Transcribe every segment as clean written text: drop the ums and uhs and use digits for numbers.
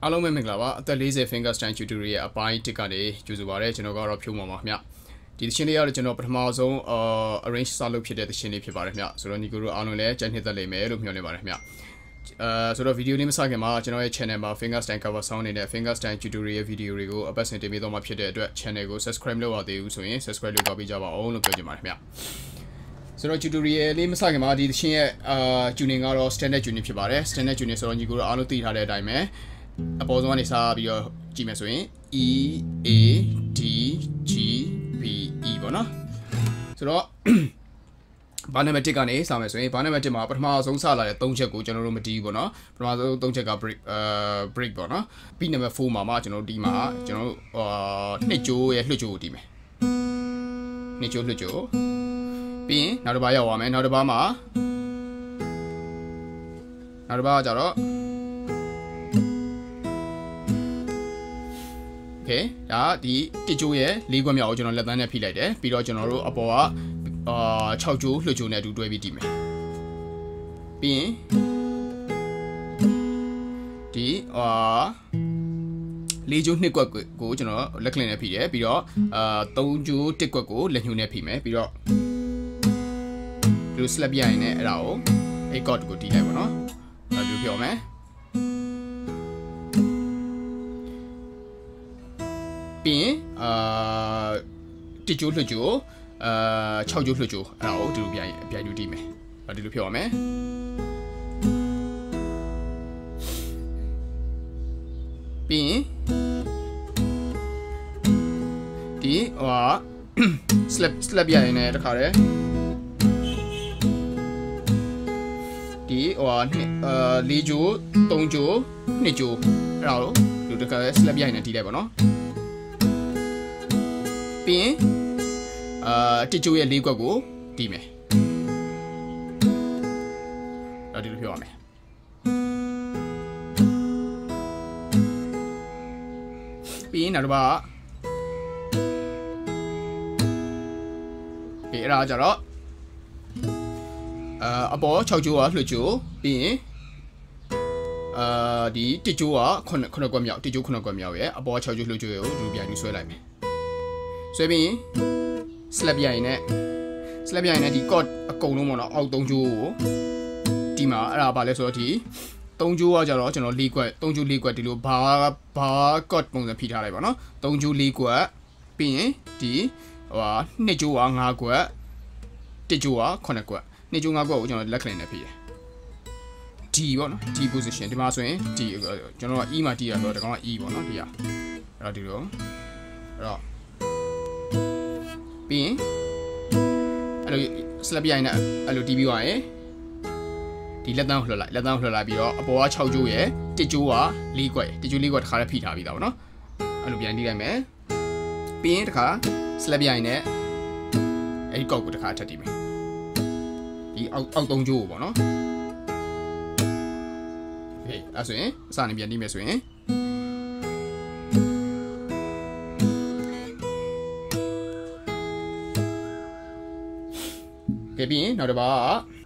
အားလုံးပဲမင်္ဂလာပါအသက်40 Fingerstyle tutorial အပိုင်း1ကနေကြိုဆိုပါရစေကျွန်တော်ကတော့ဖြိုးမှာပါခင်ဗျဒီသရှင်လေးကတော့ကျွန်တော်ပထမဆုံး arrange စလုပ်ဖြစ်တဲ့သရှင်လေးဖြစ်ပါတယ်ခင်ဗျဆိုတော့ညီကိုတို့အားလုံးလည်းကြိုက်နှစ်သက်လိမ့်မယ်လို့မျှော်လင့်ပါတယ်ခင်ဗျဆိုတော့ဗီဒီယိုလေးမစခင်မှာကျွန်တော်ရဲ့ channel မှာ Fingerstyle cover song နေတဲ့ Fingerstyle tutorial ဗီဒီယိုတွေကိုအပတ်စဉ်တင်ပေးတော့မှာဖြစ်တဲ့အတွက် channel ကို subscribe လုပ်ပါသေးဘူးဆိုရင် subscribe လုပ်ပေးကြပါအောင်လို့ပြောချင်ပါတယ်ခင်ဗျဆိုတော့ tutorial လေးမစခင်မှာဒီသရှင်ရဲ့tuning ကတော့ standard tuning ဖြစ်ပါတယ် standard tuning ဆိုတော့ညီကိုတို့အားလုံးသိထားတဲ့အတိုင်းပဲအပေါ်ဆုံးကနေစပြီးတော့ကြည့်မယ်ဆိုရင် E A D G B E ပေါ့နော်ဆိုတော့ဘာနံပါတ်1ကနေစမယ်ဆိုရင်ဘာနံပါတ်1မှာပထမဆုံးစလာတဲ့3ချက်ကိုကျွန်တော်တို့မတီးဘူးပေါ့နော်ပထမဆုံး3ချက်က break ပေါ့နော်ပြီးနံပါတ်4မှာကျွန်တော်တို့ဒီမှာကျွန်တော်တို့နှစ်ကြိုးရဲ့လွှတ်ကြိုးကိုတီးမယ်နှစ်ကြိုးလွှတ်ကြိုးပြီးရင်နောက်တစ်ပါးရောက်သွားမယ်နောက်တစ်ပါးမှာနောက်တစ်ပါးကကြတော့ဒါဒီတစ်ကြိုးရဲ့၄ခွက်မြောက်ကိုကျွန်တော်လက်သန်းနဲ့ဖိလိုက်တယ်ပြီးတော့ကျွန်တော်တို့အပေါ်က6ကြိုးလွှတ်ကြိုးနဲ့အတူတွဲပြီးတီးမယ်ပြီးရင်ဒီ၄ကြိုး2ခွက်ကိုကျွန်တော်လက်ကလင်နဲ့ဖိတယ်ပြီးတော့3ကြိုး1ခွက်ကိုလက်ညှိုးနဲ့ဖိမယ်ပြီးတော့ဒီ slap ရရင်လည်းအဲ့ဒါကို A chord ကိုတီးလိုက်ပါနော်အဲ့လိုပြောမယ်ပြီးရင်တစ်ကြိုးလွှတ်ကြိုး6ကြိုးလွှတ်ကြိုးအဲ့ဒါကိုဒီလိုပြိုင်တူတီးမယ်ဒီလိုပြောရမယ်ပြီးရင်ဒီ slap ရရင်လည်းတခါတည်းဒီ4ကြိုး3ကြိုး2ကြိုးအဲ့ဒါကိုဒီတခါတည်း slap ရရင်လည်းတီးလိုက်ပါနော်ပြီးရင်တစ်ကြိုးရဲ့၄ခွက်ကိုတီးမယ်ဒီလိုပြောရမယ်ပြီးရင်နောက်တစ်ပါးအဲ့ဒါကြတော့အပေါ်6ကြိုးကလွှတ်ကြိုးပြီးရင်ဒီတစ်ကြိုးက9ခွက်မြောက်တစ်ကြိုး9ခွက်မြောက်ရဲ့အပေါ်6ကြိုးလွှတ်ကြိုးကိုဒီပြန်ပြီးဆွဲလိုက်မယ်ဆွဲပြီးရင် slap ရရင်လည်းဒီ chord အကုန်လုံးပေါ့နော်အောက်3ကြိုးကိုဒီမှာအဲ့ဒါဘာလဲဆိုတော့ဒီ3ကြိုးကကြတော့ကျွန်တော်4ခွက်3ကြိုး4ခွက်ဒီလိုဘာ chord ပုံစံဖိထားလိုက်ပါနော်3ကြိုး4ခွက်ပြီးရင်ဒီ2ကြိုးက5ခွက်1ကြိုးက9ခွက်2ကြိုး5ခွက်ကိုကျွန်တော်လက်ကလင်နဲ့ဖိတယ် D ပေါ့နော် D position ဒီမှာဆိုရင် D ကျွန်တော်က E မှာတီးရဆိုတော့ဒီကောင်က E ပေါ့နော်ဒီကအဲ့တော့ဒီလိုအဲ့တော့ပြီးရင်အဲ့လို slap ရရင်အဲ့လိုတီးပြီးသွားရင်ဒီလက်သန်းကိုလှည့်လိုက်ပြီးတော့အပေါ်က6ကြိုးရယ်တစ်ကြိုးက4ခွက်တစ်ကြိုး4ခွက်တစ်ခါတည်းဖိထားပြီးသားပေါ့နော်အဲ့လိုပြန်တီးလိုက်မယ်ပြီးရင်တစ်ခါ slap ရရင်လည်းအဲ့ဒီကောက်ကိုတစ်ခါထပ်တီးမယ်ဒီအောက်3ကြိုးကိုပေါ့နော်โอเคအဲ့ဆိုရင်အစနေပြန်တီးမယ်ဆိုရင်ပြီးရင်နောက်တစ်ပါး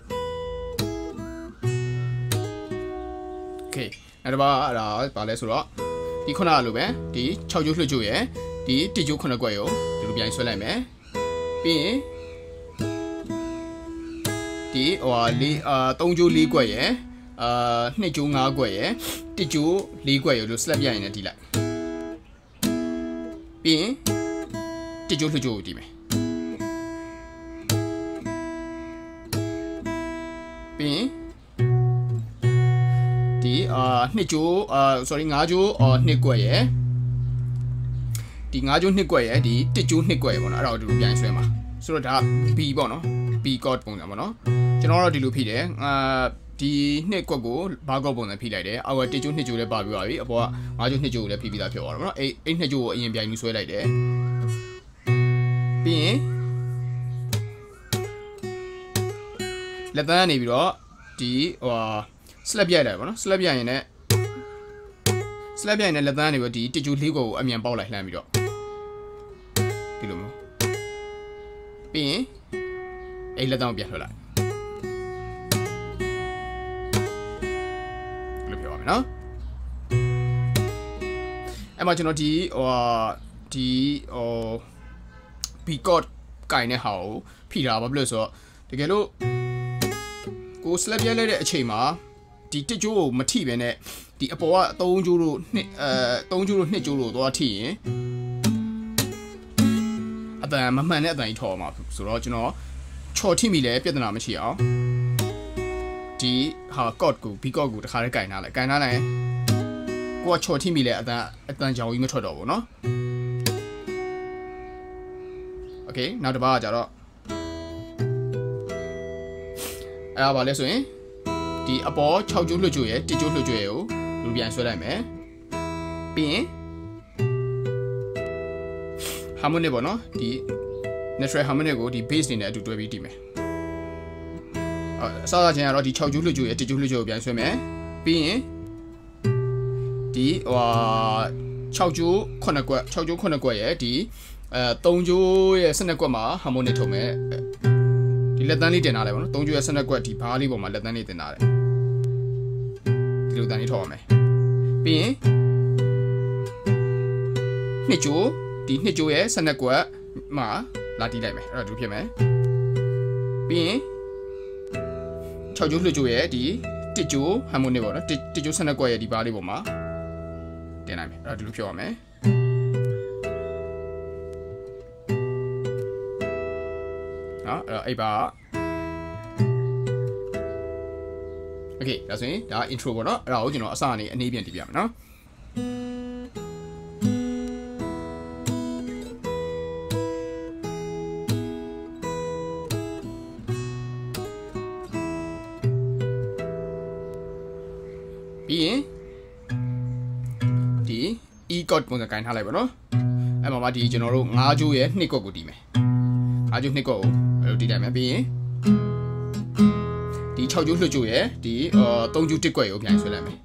โอเคနောက်တစ်ပါးအဲ့ဒါဘာလဲဆိုတော့ဒီခုနကလိုပဲဒီ6ကြိုးလွှတ်ကြိုးရယ်ဒီ1ကြိုး9ခွက်ရောဒီလိုပြန်ဆွဲလိုက်မယ်ပြီးရင်ဒီ3ကြိုး4ခွက်ရယ်2ကြိုး5ခွက်ရယ်1ကြိုး4ခွက်ရောလို့ slap ရရင်လည်းတီးလိုက်ပြီးရင်1ကြိုးလွှတ်ကြိုးကိုတီးမယ်ပြီးရင်ဒီ2ကြိုးsorry 5ကြိုး2ခွက်ရယ်ဒီ5ကြိုး2ခွက်ရယ်ဒီ1ကြိုး2ခွက်ရယ်ပေါ့နော်အဲ့ဒါကိုဒီလိုပြန်ဆွဲမှာဆိုတော့ဒါ B ပေါ့နော် B chord ပုံစံပေါ့နော်ကျွန်တော်တို့ဒီလိုဖိတယ်ဒီ2ခွက်ကိုဘာ chord ပုံစံဖိလိုက်တယ်အောက်က1ကြိုး2ကြိုးလည်းပါပြီးပါပြီအပေါ်က5ကြိုး2ကြိုးကိုလည်းဖိပြီးသားဖြစ်သွားတော့ပေါ့နော်အဲ့2ကြိုးကိုအရင်ပြန်ပြီးဆွဲလိုက်တယ်ပြီးရင်လက်သန်းကနေပြီးတော့ဒီ slap ရိုက်လိုက်ပါနော် slap ရိုက်ရင်လည်းလက်သန်းကနေပြီးတော့ဒီတစ်ကြိုး၄ခွက်ကိုအမြန်ပေါက်လိုက်လှမ်းပြီးတော့ဒီလိုမျိုးပြီးရင်အဲ့လက်သန်းကိုပြန်ထွက်လိုက်လို့ပြောရမယ်နော်အဲ့မှာကျွန်တော်ဒီB chord ကိုင်တဲ့ဟာကိုဖိတာဘာဖြစ်လို့ဆိုတော့တကယ်လို့ကို slap ရိုက်လိုက်တဲ့အချိန်မှာဒီတစ်ကြိုးကိုမထိပဲနဲ့ဒီအပေါ်က3ကြိုးလို့2ကြိုးလို့2ကြိုးလို့သွားထိရင်အတန်မမှန်တဲ့အတန်ကြီးထော်မှာဆိုတော့ကျွန်တော်ချော်ထိမိလဲပြဿနာမရှိအောင်ဒီဟာ chord ကို B chord ကိုတခါတည်းကိုင်ထားလိုက်ကိုင်ကိုကချော်ထိမိလဲအတန်ကြောင်ကြီးမထွက်တော့ဘူးเนาะโอเคနောက်တစ်ပါးကကြတော့အဲ့ဒါပါလဲဆိုရင်ဒီအပေါ်6ကျိုးလွှတ်ကြွရဲ့1ကျိုးလွှတ်ကြွရဲ့ကိုလူပြန်ဆွဲလိုက်မယ်ပြီးရင် harmonic ပေါ့နော်ဒီ natural harmonic ကိုဒီ bass နေနဲ့အတူတွဲပြီးတည်မယ်အစားအချင်းကတော့ဒီ6ကျိုးလွှတ်ကြွရဲ့1ကျိုးလွှတ်ကြွကိုပြန်ဆွဲမယ်ပြီးရင်ဒီ6ကျိုး9ကွက်6ကျိုး9ကွက်ရဲ့ဒီ3ကျိုးရဲ့12ကွက်မှာ harmonic ထုံမယ်ဒီလက်သန်းလေးတင်ထားလိုက်ပါနော်3ကျိုးရဲ့12ကွက်ဒီဘားလေးပေါ်မှာလက်သန်းလေးတင်ထားတယ်ဒီလိုတန်းလေးထောက်ရမယ်ပြီးရင်2ကျိုးဒီ2ကျိုးရဲ့12ကွက်မှာလာတီးလိုက်မယ်အဲ့ဒါဒီဖြစ်မယ်ပြီးရင်6ကျိုးလွှတ်ကျိုးရဲ့ဒီ1ကျိုး harmonic ပေါ့နော်1ကျိုး12ကွက်ရဲ့ဒီဘားလေးပေါ်မှာတင်လိုက်မယ်အဲ့ဒါဒီလိုဖြစ်ရမယ်အဲ့ပါโอเคဒါဆိုရင်ဒါ intro ပေါ့เนาะအဲ့ဒါကိုကျွန်တော်အစအနေအနည်းပြန်တည်ပြမယ်เนาะပြီးရင်ဒီ E chord ပုံစံကိုင်ထားလိုက်ပါเนาะအဲ့မှာဒီကျွန်တော်တို့5ကျိုးရဲ့2ကွက်ကိုတီးမယ်5ကျိုး2ကွက်ကိုအဲ့လိုတီးလိုက်မယ်ပြီးရင်ဒီ6ကျိုးလွှတ်ကျိုးရဲ့ဒီ3ကျိုး1ကွက်ကိုပြန်ဆွဲလိုက်မယ်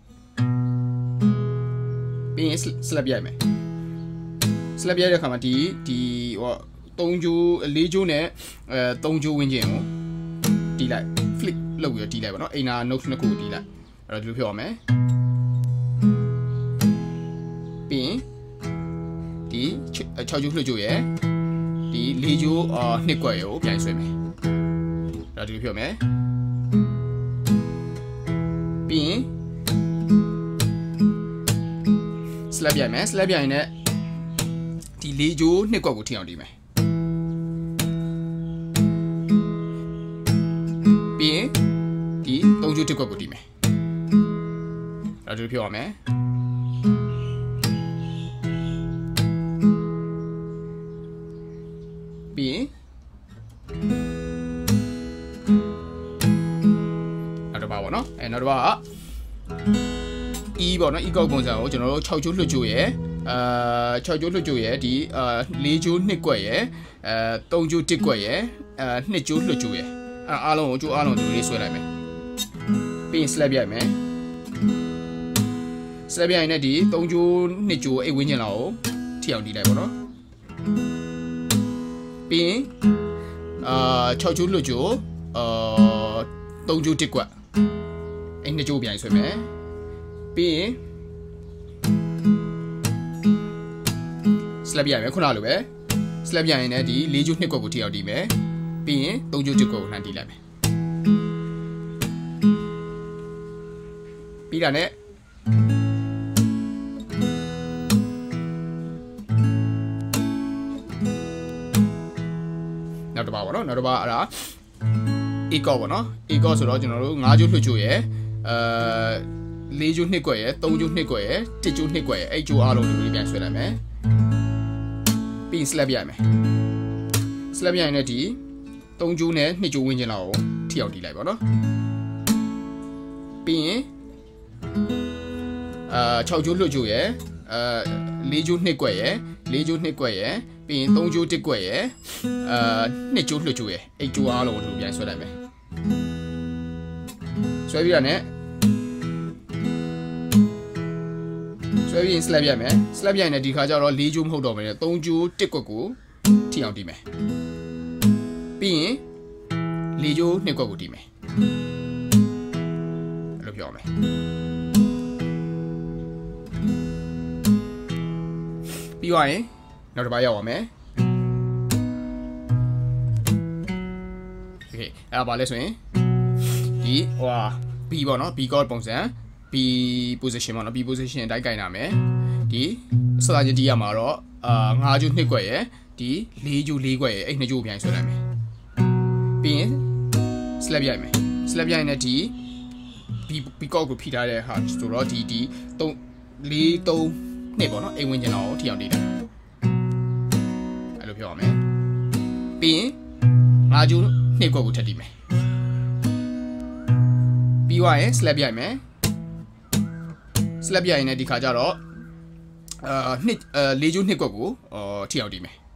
ပြီးရင် slap ရိုက်မယ် slap ရိုက်တဲ့အခါမှာဒီ3ကျိုး4ကျိုးနဲ့3ကျိုးဝန်းကျင်ကိုတီးလိုက် flick လုပ်ပြီးတော့တီးလိုက်ပါเนาะအိမ်နာ note နှစ်ခုကိုတီးလိုက်အဲ့တော့ဒီလိုဖြစ်အောင်မယ်ပြီးရင်ဒီ6ကျိုးလွှတ်ကျိုးရဲ့ဒီ4ကျိုး2ကွက်ကိုပြန်ဆွဲမယ်အဲ့တော့ဒီလိုဖြစ်အောင်မယ်ပြီးရင် slap ရိုက်မယ် slap ရိုက်ရင်လည်းဒီ4ကျိုး2ကွက်ကိုထိအောင်တီးမယ်ပြီးရင်ဒီ3ကျိုး1ကွက်ကိုတီးမယ်အဲ့ဒါဒီလိုဖြစ်အောင်မယ်ပြီးရင်နောက်တစ်ပါးပေါ့နော်နောက်တစ်ပါးက E ပေါ့နော် E ကောက်ပုံစံကိုကျွန်တော်တို့6ကျိုးလွှတ်ကျိုးရဲ့6ကျိုးလွှတ်ကျိုးရဲ့ဒီ4ကျိုး2ကွက်ရဲ့3ကျိုး1ကွက်ရဲ့2ကျိုးလွှတ်ကျိုးရဲ့အားလုံးကိုကျိုးအားလုံးဒီလေးဆွဲလိုက်မယ်ပြီးရင် slap ရိုက်မယ် slap ရိုက်ရင်ဒီ3ကျိုး2ကျိုးအိတ်ဝင်းကျင်လောက်ကိုထိအောင်တီးလိုက်ပေါ့နော်ပြီးရင်6ကျိုးလွှတ်ကျိုး3ကျိုး1ကွက်အဲ့2ကျိုးပြန်ဆွဲမယ်ပြီးရင် slap ရိုက်မယ်ခုနလိုပဲ slap ရိုက်ရင်လည်းဒီ4ကျိုး2ကွက်ကိုထိအောင်တီးမယ်ပြီးရင်3ကျိုး1ကွက်ကိုလှမ်းတီးလိုက်မယ်ပြီးတာနဲ့နောက်တစ်ပါးပေါ့နော်နောက်တစ်ပါးအဲ့ဒါ E chord ပေါ့နော် E chord ဆိုတော့ကျွန်တော်တို့5ကျိုးလွှတ်ကျိုးရဲ့4ကျိုး2ကွက်ရဲ့3ကျိုး2ကွက်ရဲ့1ကျိုး2ကွက်ရဲ့အဲ့ကျိုးအားလုံးဒီပြန်ဆွဲလိုက်မယ်ပြီးရင် slap ရိုက်မယ် slap ရိုက်ရင်လည်းဒီ3ကျိုးနဲ့2ကျိုးဝန်းကျင်လောက်ကိုထိအောင်တီးလိုက်ပါနော်ပြီးရင်6ကျိုးလွှတ်ကျိုးရဲ့4ကျိုး2ကွက်ရဲ့4ကျိုး2ကွက်ရဲ့ပြီးရင်3ကျိုး1ကွက်ရဲ့2ကျိုးလွှတ်ကျိုးရဲ့8ကျိုးအားလုံးကိုပြန်ဆွဲလိုက်မယ်ဆွဲပြီးတာနဲ့ဆွဲပြီးရင် slap ရိုက်မယ် slap ရိုက်ရင်ဒီခါကျတော့4ကျိုးမဟုတ်တော့ဘဲနဲ့3ကျိုး1ကွက်ကိုထိအောင်တီးမယ်ပြီးရင်4ကျိုး2ကွက်ကိုတီးမယ်အဲ့လိုပြောမယ်ပြီးသွားရင်နောက်တစ်ပါးရောက်အောင်မယ် okay အဲ့ဒါပါလဲဆိုရင်ဒီဟိုဟာ B ပေါ့နော် B chord ပုံစံ B position ပေါ့နော် B position အတိုင်းကြိုင်နာမယ်ဒီစလာချင်းတီးရမှာတော့5ကျူး2ခွက်ရယ်ဒီ4ကျူး4ခွက်ရယ်အဲ့2ကျူးပြန်ဆွဲလိုက်မယ်ပြီးရင် slap ရိုက်မယ် slap ရိုက်နေဒီ B chord ကိုဖိထားတဲ့ဟာဆိုတော့ဒီ3 4 3နှစ်ပေါ့နော်အိမ်ဝင်ကျင်တော့ထီအောင်တီးတယ်အဲ့လိုပြောရမယ်ပြီးရင်5ကျူး2ခွက်ကိုထပ်တီးမယ်ပြီးသွားရင် slap ရိုက်မယ် slap ရိုက်ရင်ဒီခါကျတော့4ကျူး2ခွက်ကိုထီအောင်တီးမယ်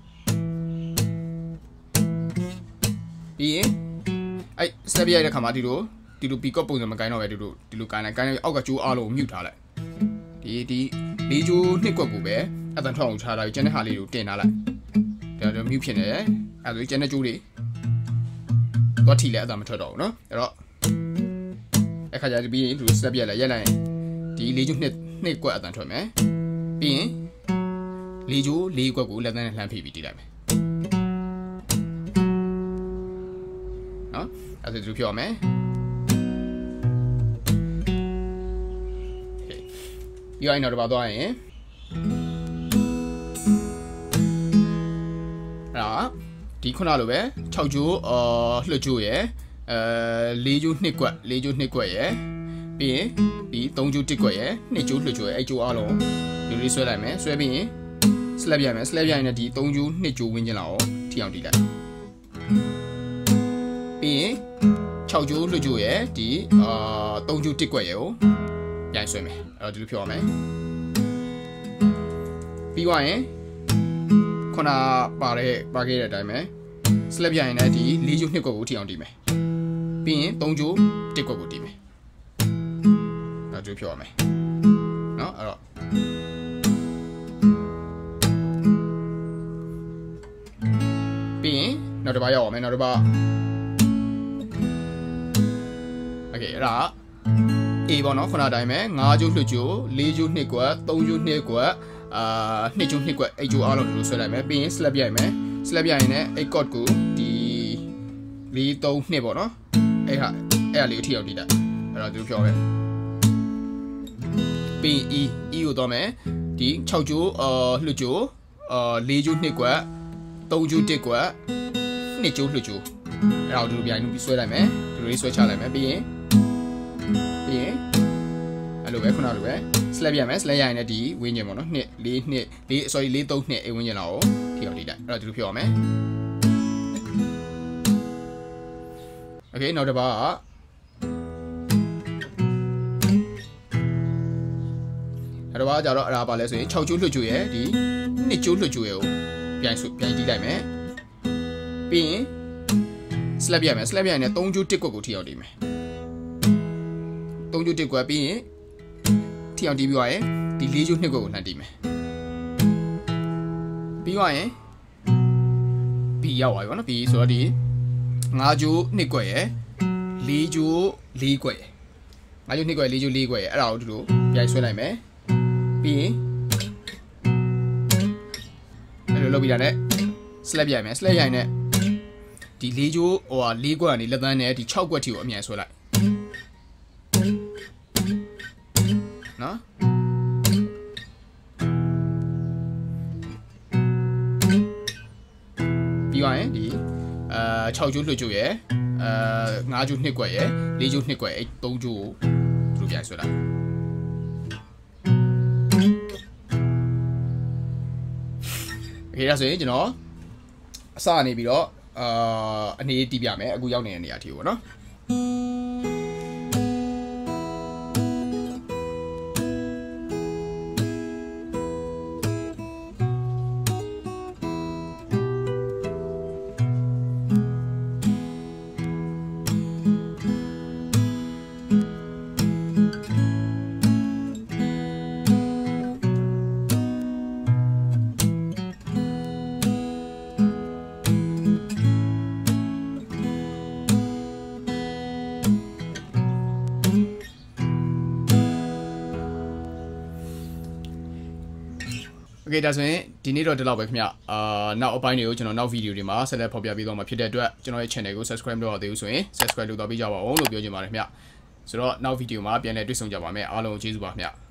ပြီးရင်အဲ့ slap ရိုက်တဲ့ခါမှာဒီလို pick up ပုံစံမကိုင်းတော့ပဲဒီလိုကိုင်းလိုက်အောက်ကကျိုးအားလုံးကိုမြုပ်ထားလိုက်ဒီ4ကျိုး2ခွက်ကိုပဲအတန်ထွက်အောင်ထားတာကျန်တဲ့ဟာလေးကိုတင်ထားလိုက်ဒါမြုပ်ဖြစ်နေတယ်အဲ့ဒါဆိုကျန်တဲ့ကျိုးတွေတော့ထီလဲအတန်မထွက်တော့ဘူးเนาะအဲ့တော့အခါကျပြီးရင်ဒီ slap ရိုက်လိုက်ရင်ဒီ4ကျိုး2ခွက်အတန်ထွက်မယ်ပြီးရင်4ကျိုး4ခွက်ကိုလက်သန်းနဲ့လှမ်းဖိပြီးတီးလိုက်မယ်နော်အဲ့ဒါဒီလိုပြောရမယ်ပြီးရင်တော့သွားရင်ဒီခုနလိုပဲ6ကျိုးလွှတ်ကျိုးရယ်4ကျိုး2ခွက်4ကျိုး2ခွက်ရယ်ပြီးရင်ဒီ3ကျိုး1ခွက်ရယ်2ကျိုးလွှတ်ကျိုးရယ်အဲ့ကျိုးအားလုံးဒီလိုဆွဲလိုက်မယ်ဆွဲပြီးရင် slap ရိုက်မယ် slap ရိုက်ရင်ဒီ3ကျိုး2ကျိုးဝင်းကျင်လာအောင်ထီအောင်တီးလိုက်ပြီးရင်6ကျိုးလွှတ်ကျိုးရယ်ဒီ3ကျိုး1ခွက်ရယ်ကိုပြန်ဆွဲမယ်အဲ့တော့ဒီလိုပြောရမယ်ပြီးသွားရင်ခုနပါခဲ့တဲ့အတိုင်းပဲ slap ရိုက်ရင်လည်းဒီ4ကျိုး2ခွက်ကိုထီအောင်တီးမယ်ပြီးရင်3ကျိုး1ခွက်ကိုတီးမယ်အဲ့ဒါပြောရမယ်เนาะအဲ့တော့ပြီးရင်နောက်တစ်ပါးရောက်အောင်မယ်နောက်တစ်ပါး okay အဲ့ဒါ A ပေါ့နော်ခုနအတိုင်းပဲ5ကျိုးလွှတ်ကျိုး4ကျိုး2ခွက်3ကျိုး2ခွက်2ကျိုး2ခွက်8ကျိုးအားလုံးဒီလိုဆွဲလိုက်မယ်ပြီးရင် slap ရိုက်မယ် slap ရိုက်ရင်လည်း 8 chord ကိုဒီ4 3 2ပေါ့နော်အဲ့ဟာလေးကိုထိအောင်တီးလိုက်အဲ့တော့ဒီလိုပြောမယ်ပြီး E ကိုတော့မယ်ဒီ6ကျိုးလွှတ်ကျိုး4ကျိုး2ခွက်3ကျိုး1ခွက်2ကျိုးလွှတ်ကျိုးအဲ့ဒါကိုဒီလိုပြန်ပြီးဆွဲလိုက်မယ်ဒီလိုလေးဆွဲချလိုက်မယ်ပြီးရင်အဲ့လိုပဲခုနလိုပဲ slap ရိုက်မယ် slap ရိုက်ရင်လည်းဒီဝင်းကျင်ပေါ့နော်2 4 2 sorry 4 3 2အိမ်ဝင်းကျင်လာကိုထိအောင်တီးလိုက်အဲ့တော့ဒီလိုပြောရမယ် okay နောက်တစ်ပါးအဲ့တော့ကြတော့အဲ့ဒါပါလဲဆိုရင်6ကျိုးလွှတ်ကျိုးရယ်ဒီ2ကျိုးလွှတ်ကျိုးရယ်ကိုပြန်တီးလိုက်မယ်ပြီးရင် slap ရိုက်မယ် slap ရိုက်ရင်3ကျိုး1ခွက်ကိုထိအောင်တီးမယ်3ကျိုး1ခွက်ပြီးရင်ထိအောင်တီးပြီးသွားရင်ဒီ4ကျိုး2ခွက်ကိုလှမ်းတီးမယ်ပြီးသွားရင် B ရောက်သွားပြီပေါ့နော် B ဆိုတော့ဒီ5ကျိုး2ခွက်ရယ်4ကျိုး4ခွက်ရယ်5ကျိုး2ခွက်4ကျိုး4ခွက်ရယ်အဲ့ဒါကိုဒီလိုပြန်ဆွဲလိုက်မယ်ပြီးရင်အဲ့လိုလုပ်ပြီးတာနဲ့ slap ရိုက်မယ် slap ရိုက်နဲ့ဒီ4ကျိုး4ခွက်ကနေလက်သန်းနဲ့ဒီ6ခွက်ထိကိုအမြန်ဆွဲလိုက်နော်ပြီးသွားရင်ဒီ6ကျိုးလွှတ်ကျိုးရယ်5ကျိုး2ခွက်ရယ်4ကျိုး2ခွက်အဲ့3ကျိုးကိုဒီလိုပြန်ဆွဲလိုက်โอเคဒါဆိုရင်ကျွန်တော်အစနေပြီးတော့အနေတီးပြမယ်အခုရောက်နေတဲ့နေရာထိကိုပေါ့နော်โ Okay ဒါဆိုရင်ဒီနေ့တော့ဒီလောက်ပဲခင်ဗျနောက်အပိုင်းတွေကိုကျွန်တော်နောက်ဗီဒီယိုတွေမှာဆက်လက်ဖော်ပြပေးသွားမှာဖြစ်တဲ့အတွက်ကျွန်တော်ရဲ့ channel ကို subscribe လုပ်ရသေးဘူးဆိုရင် subscribe လုပ်တော့ပေးကြပါဦးလို့ပြောချင်ပါတယ်ခင်ဗျဆိုတော့နောက်ဗီဒီယိုမှာပြန်လည်တွေ့ဆုံကြပါမယ်အားလုံးကျေးဇူးပါခင်ဗျ